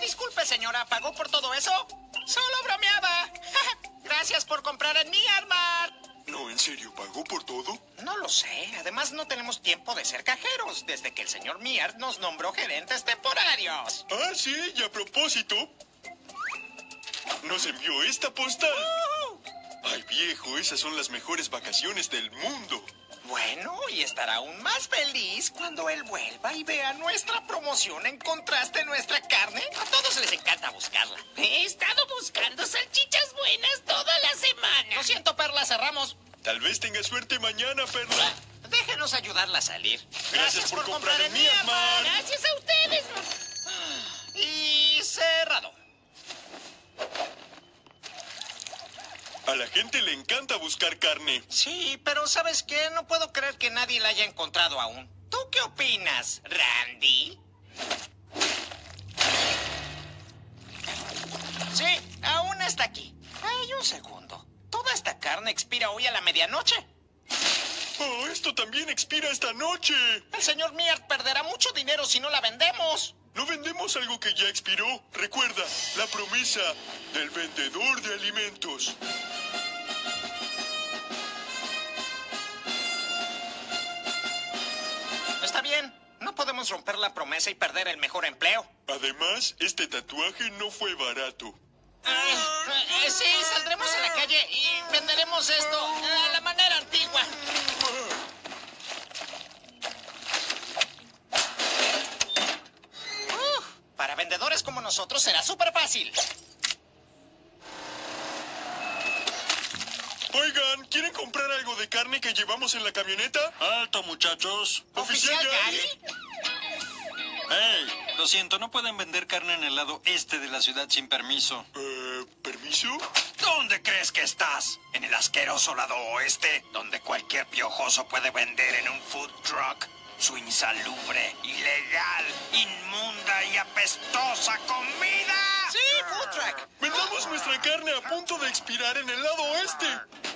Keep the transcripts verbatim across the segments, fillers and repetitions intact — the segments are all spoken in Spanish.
disculpe, señora, ¿pagó por todo eso? Solo bromeaba. Gracias por comprar en mi Armar. No, en serio, ¿pagó por todo? No lo sé. Además, no tenemos tiempo de ser cajeros desde que el señor Miart nos nombró gerentes temporarios. Ah, sí, y a propósito, nos envió esta postal. Uh-huh. Ay, viejo, esas son las mejores vacaciones del mundo. Bueno, y estará aún más feliz cuando él vuelva y vea nuestra promoción en contraste nuestra carne. A todos les encanta buscarla. He estado buscando salchichas buenas toda la semana. Lo siento, Perla, cerramos. Tal vez tenga suerte mañana, Perla. Déjenos ayudarla a salir. Gracias por comprar en mi Armar. Gracias a ustedes. Y cerrado. A la gente le encanta buscar carne. Sí, pero ¿sabes qué? No puedo creer que nadie la haya encontrado aún. ¿Tú qué opinas, Randy? Sí, aún está aquí. Ay, un segundo. ¿Toda esta carne expira hoy a la medianoche? Oh, esto también expira esta noche. El señor Miart perderá mucho dinero si no la vendemos. No vendemos algo que ya expiró. Recuerda, la promesa del vendedor de alimentos. Está bien. No podemos romper la promesa y perder el mejor empleo. Además, este tatuaje no fue barato. Ah, eh, sí, saldremos a la calle y venderemos esto a la manera antigua. Uf, para vendedores como nosotros será súper fácil. Oigan, ¿quieren comprar algo de carne que llevamos en la camioneta? Alto, muchachos. Oficial Gary. Hey, lo siento, no pueden vender carne en el lado este de la ciudad sin permiso. Eh, ¿permiso? ¿Dónde crees que estás? ¿En el asqueroso lado oeste? Donde cualquier piojoso puede vender en un food truck su insalubre, ilegal, inmunda y apestosa comida. Sí, food truck. Vendamos nuestra carne a punto de expirar en el lado oeste.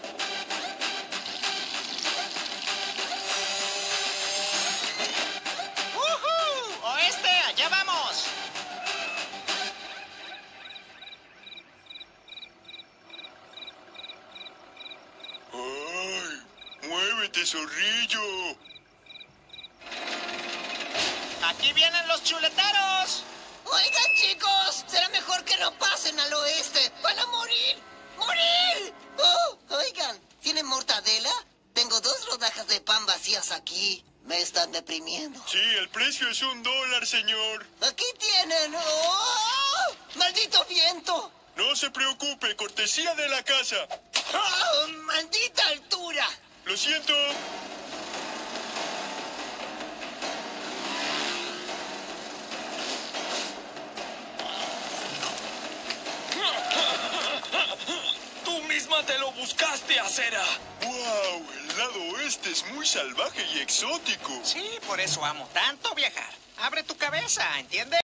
¡Uhú! ¡Oeste, allá vamos! ¡Ay! ¡Muévete, zorrillo! ¡Aquí vienen los chuleteros! Oigan, chicos, será mejor que no pasen al oeste. ¡Van a morir! ¡Morir! Oh, oigan, ¿tienen mortadela? Tengo dos rodajas de pan vacías aquí. Me están deprimiendo. Sí, el precio es un dólar, señor. Aquí tienen. ¡Oh! ¡Maldito viento! No se preocupe, cortesía de la casa. ¡Oh, maldita altura! Lo siento. Tú misma te lo buscaste, acera. ¡Wow! El lado oeste es muy salvaje y exótico. Sí, por eso amo tanto viajar. Abre tu cabeza, ¿entiendes?